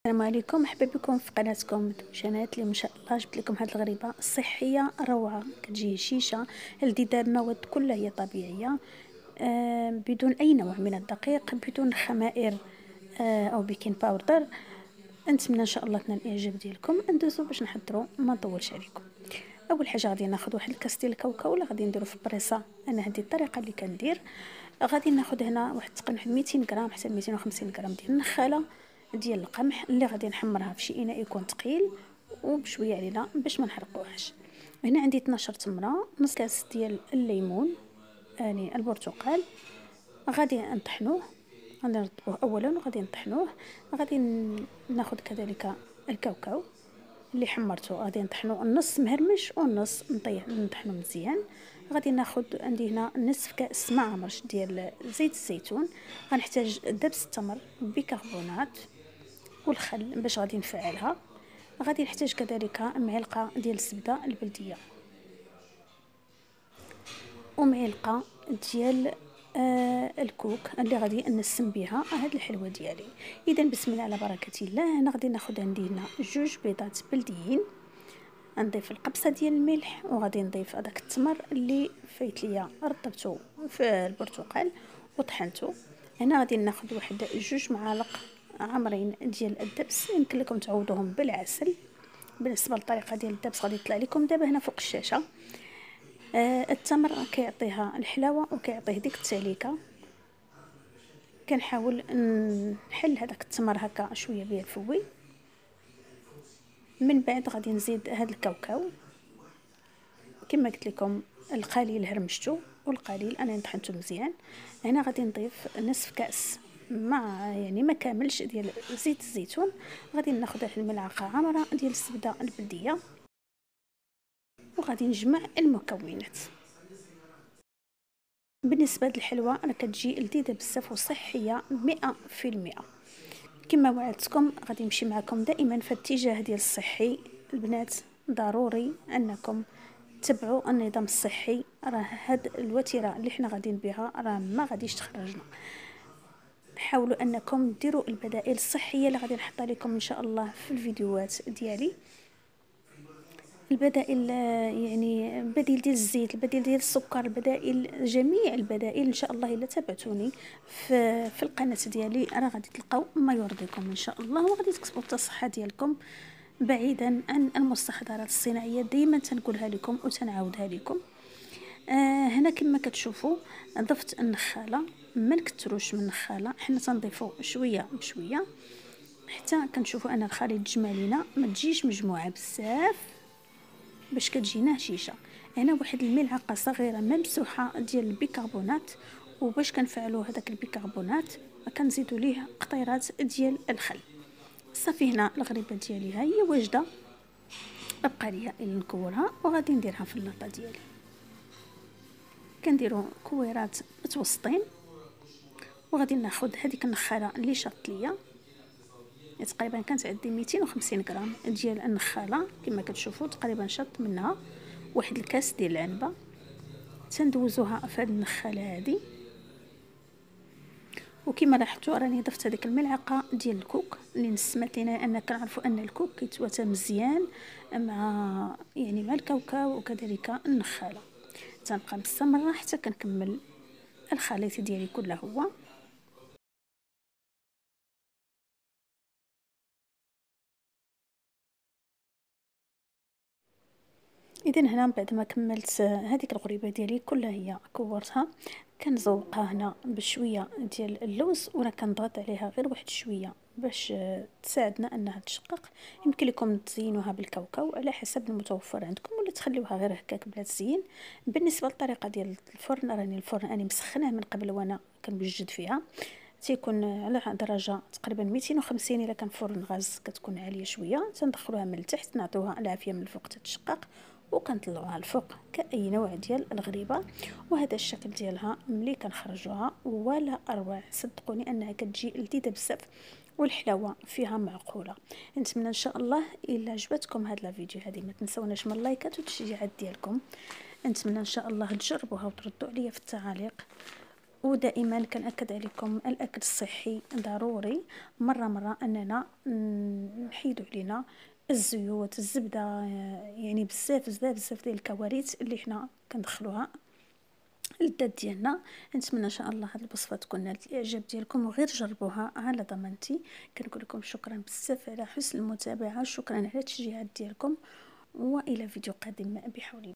السلام عليكم، مرحبا بكم في قناتكم دوشنات. اللي ما شاء الله جبت لكم هذه الغريبه الصحيه روعه. كتجي شيشه لذيذه بمواد كلها هي طبيعيه، بدون اي نوع من الدقيق، بدون خمائر او بيكين باودر. نتمنى ان شاء الله تنال الاعجاب ديالكم. ندوزو باش نحضروا، ما نطولش عليكم. اول حاجه غادي ناخذ واحد الكاس ديال الكاوكاو اللي غادي نديرو في البريصه. انا هذه الطريقه اللي كندير. غادي ناخذ هنا واحد تقريبا 200 غرام حتى 250 غرام ديال النخاله ديال القمح اللي غادي نحمرها في شي اناء يكون ثقيل وبشويه علينا باش ما نحرقوهاش. هنا عندي 12 تمره، نص كاس ديال الليمون، يعني البرتقال. غادي نطحنوه، غادي نرطبوه اولا وغادي نطحنوه. غادي ناخذ كذلك الكاوكاو اللي حمرته، غادي نطحنو النص مهرمش والنص نطحنو مزيان. غادي ناخذ عندي هنا نصف كاس مع مرش ديال زيت الزيتون. غنحتاج دبس التمر بيكربونات والخل باش غادي نفعلها. غادي نحتاج كذلك معلقه ديال الزبده البلديه ومعلقه ديال الكوك اللي غادي نسم بها هاد الحلوه ديالي. اذا بسم الله على بركه الله. هنا غادي ناخذ عندي هنا 2 بيضات بلديين، نضيف القبصه ديال الملح وغادي نضيف هذاك التمر اللي فايت ليا رطبته في البرتقال وطحنته. هنا غادي ناخذ واحد 2 معالق عامرين ديال الدبس، يمكن لكم تعوضوهم بالعسل. بالنسبه للطريقه ديال الدبس غادي يطلع لكم دابا هنا فوق الشاشه. التمر كيعطيها الحلاوه وكيعطيه ديك التعليكه. كنحاول نحل هذاك التمر هكا شويه بيه الفوي. من بعد غادي نزيد هذا الكاوكاو كما قلت لكم، القليل هرمشتو والقليل انا طحنته مزيان. هنا غادي نضيف نصف كاس مع يعني ما كاملش ديال زيت الزيتون. غادي ناخذ واحد الملعقه عامره ديال الزبده البلديه وغادي نجمع المكونات. بالنسبه للحلوه انا كتجي لذيذه بزاف وصحيه 100%. كما وعدتكم غادي نمشي معكم دائما في الاتجاه ديال الصحي. البنات ضروري انكم تبعوا النظام الصحي. راه هاد الوتيره اللي حنا غاديين بها راه ما غاديش تخرجنا. حاولوا انكم ديروا البدائل الصحيه اللي غادي نحطها لكم ان شاء الله في الفيديوهات ديالي. البدائل يعني بديل ديال الزيت، البديل ديال السكر، البدائل، جميع البدائل ان شاء الله الا تابعتوني في القناه ديالي راه غادي تلقاو ما يرضيكم ان شاء الله، وغادي تكسبوا الصحه ديالكم بعيدا عن المستحضرات الصناعيه. دائما تنقولها لكم وتنعاودها لكم. هنا كما كتشوفوا ضفت النخاله، ما نكثروش من النخاله، حنا تنضيفوا شويه بشويه حتى كنشوفوا ان الخليط تجمع لينا، ما تجيش مجموعه بزاف باش كتجينا هشيشه. هنا واحد الملعقه صغيره ممسوحه ديال البيكربونات، وباش كنفعلوا هذاك البيكربونات كنزيدوا ليه قطيرات ديال الخل. صافي هنا الغريبه ديالي ها هي واجده، بقى ليا الا نكورها وغادي نديرها في اللاطه ديالي. كنديروا كويرات متوسطين وغادي ناخذ هذيك النخاله اللي شاط ليا. تقريبا كانت عندي 250 غرام ديال النخاله كما كتشوفوا، تقريبا شط منها واحد الكاس ديال العنبه. تندوزوها في هذه النخاله هذه، وكما لاحظتوا راني ضفت هذيك الملعقه ديال الكوك اللي نسمت لينا ان كنعرفوا ان الكوك كيتواتى مزيان مع يعني مع الكاوكاو وكذلك النخاله. تنبقى مستمره حتى كنكمل الخليط ديالي كله هو. اذا هنا بعد ما كملت هذيك الغريبه ديالي كلها هي كورتها، كنزوقها هنا بشويه ديال اللوز، وانا كنضغط عليها غير واحد شويه باش تساعدنا انها تشقق. يمكن لكم تزينوها بالكاوكاو على حسب المتوفر عندكم، ولا تخليوها غير هكاك بلا تزيين. بالنسبه للطريقه ديال الفرن، راني الفرن اني مسخناه من قبل وانا كنوجد فيها، تيكون على درجه تقريبا 250. الا كان فرن غاز كتكون عاليه شويه، تندخلوها من التحت نعطوها العافيه من الفوق تتشقق وكنطلعوها الفوق كاي نوع ديال الغريبه. وهذا الشكل ديالها ملي كنخرجوها ولا اروع. صدقوني انها كتجي لذيذه بزاف والحلاوه فيها معقوله. نتمنى ان شاء الله الا عجبتكم هذا الفيديو هذه ما تنسوناش من اللايكات والتشجيعات ديالكم. نتمنى ان شاء الله تجربوها وتردوا عليا في التعاليق ودائما كنأكد عليكم الأكل الصحي ضروري، مرة أننا نحيدو علينا الزيوت الزبدة، يعني بزاف ديال الكوارث اللي حنا كندخلوها للذات ديالنا. نتمنى ان شاء الله هاد الوصفه تكون نالت الاعجاب ديالكم، وغير جربوها على ضمانتي. كنقول لكم شكرا بزاف على حسن المتابعه، شكرا على التشجيعات ديالكم، والى فيديو قادم بحول الله.